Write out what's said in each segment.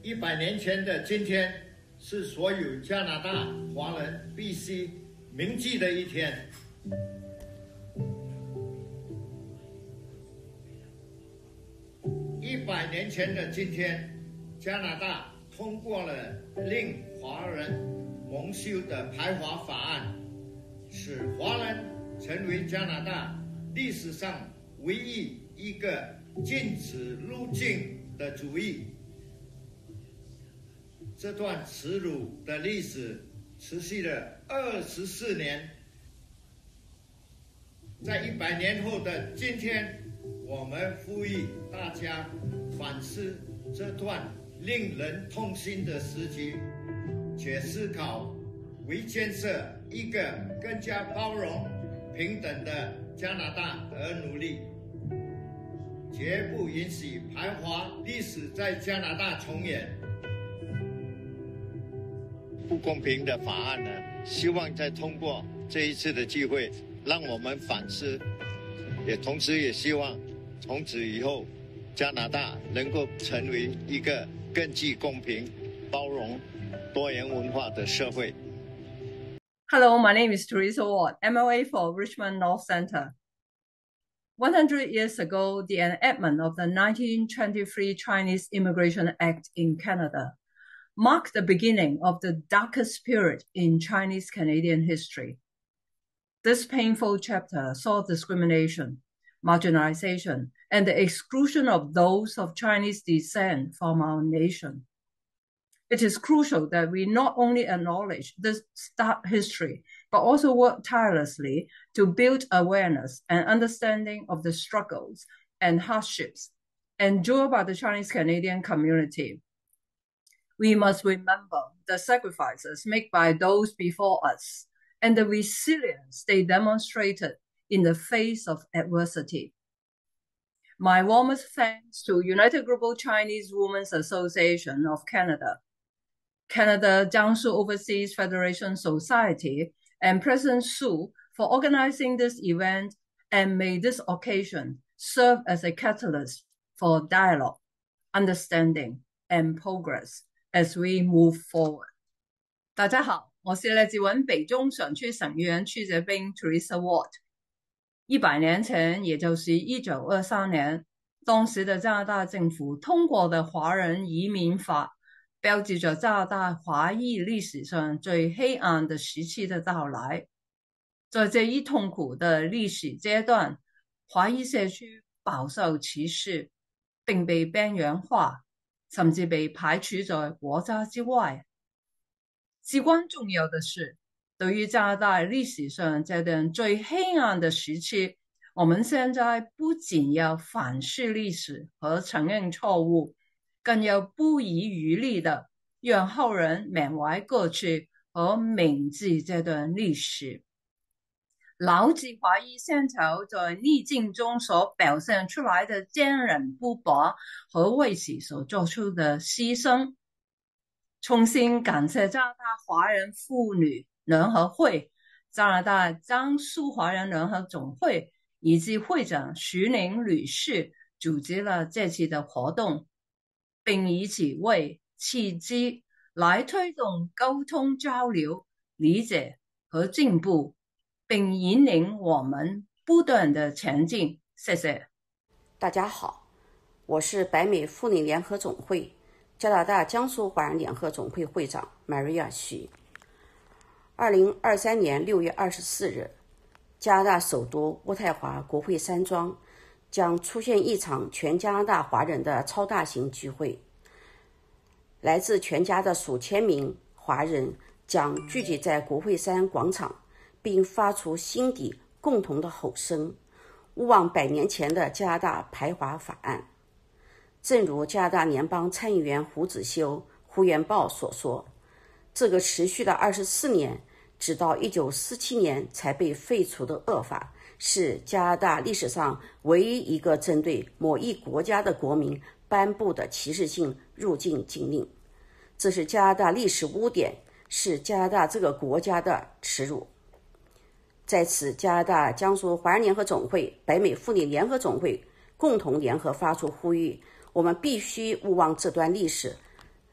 100年前的今天，是所有加拿大华人必须铭记的一天。100年前的今天，加拿大通过了令华人蒙羞的排华法案，使华人成为加拿大历史上唯一一个禁止入境的主义。这段耻辱的历史持续了24年，在100年后的今天，我们呼吁大家反思这段令人痛心的时期，且思考为建设一个更加包容、平等的加拿大而努力，绝不允许排华历史在加拿大重演。不公平的法案呢，希望在通过这一次的机会，让我们反思，同时也希望从此以后，加拿大能够成为一个更具公平、包容、多元文化的社会。 Hello, my name is Teresa Ward, MLA for Richmond North Centre. 100 years ago, the enactment of the 1923 Chinese Immigration Act in Canada marked the beginning of the darkest period in Chinese-Canadian history. This painful chapter saw discrimination, marginalization, and the exclusion of those of Chinese descent from our nation. It is crucial that we not only acknowledge this dark history, but also work tirelessly to build awareness and understanding of the struggles and hardships endured by the Chinese-Canadian community. We must remember the sacrifices made by those before us and the resilience they demonstrated in the face of adversity. My warmest thanks to United Global Chinese Women's Association of Canada, Canada Jiangsu Overseas Federation Society, and President Su for organizing this event, and may this occasion serve as a catalyst for dialogue, understanding, and progress as we move forward. 大家好，我是来自北中省区省议员区泽兵 Teresa Ward。100年前，也就是1923年，当时的加拿大政府通过的华人移民法，标志着加拿大华裔历史上最黑暗的时期的到来。在这一痛苦的历史阶段，华裔社区饱受歧视，并被边缘化，甚至被排除在国家之外。至关重要的是，对于加拿大历史上这段最黑暗的时期，我们现在不仅要反思历史和承认错误，更要不遗余力的让后人缅怀过去和铭记这段历史。牢记华裔先潮在逆境中所表现出来的坚韧不拔和为此所做出的牺牲。衷心感谢加拿大华人妇女联合会、加拿大江苏华人联合总会以及会长徐宁女士组织了这次的活动，并以此为契机来推动沟通交流、理解和进步，并引领我们不断的前进。谢谢。 大家好，我是北美妇女联合总会加拿大江苏华人联合总会会长 Maria 徐。2023年6月24日，加拿大首都渥太华国会山庄将出现一场全加拿大华人的超大型聚会。来自全家的数千名华人将聚集在国会山广场，并发出心底共同的吼声，勿忘100年前的加拿大排华法案。正如加拿大联邦参议员胡子修胡元豹所说，这个持续了24年，直到1947年才被废除的恶法，是加拿大历史上唯一一个针对某一国家的国民颁布的歧视性入境禁令。这是加拿大历史污点，是加拿大这个国家的耻辱。在此，加拿大江苏华人联合总会、北美妇女联合总会共同联合发出呼吁，我们必须勿忘这段历史，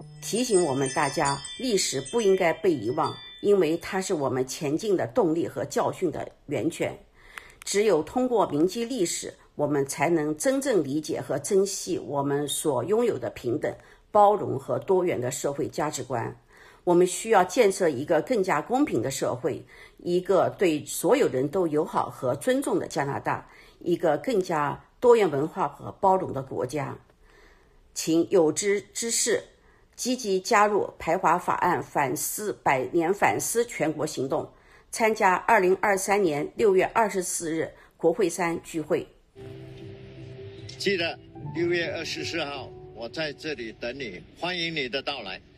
提醒我们大家，历史不应该被遗忘，因为它是我们前进的动力和教训的源泉。只有通过铭记历史，我们才能真正理解和珍惜我们所拥有的平等、包容和多元的社会价值观。我们需要建设一个更加公平的社会，一个对所有人都友好和尊重的加拿大，一个更加多元文化和包容的国家。请有志之士积极加入排华法案100年反思全国行动，参加2023年6月24日国会山聚会。 记得6月24号，我在这里等你，欢迎你的到来。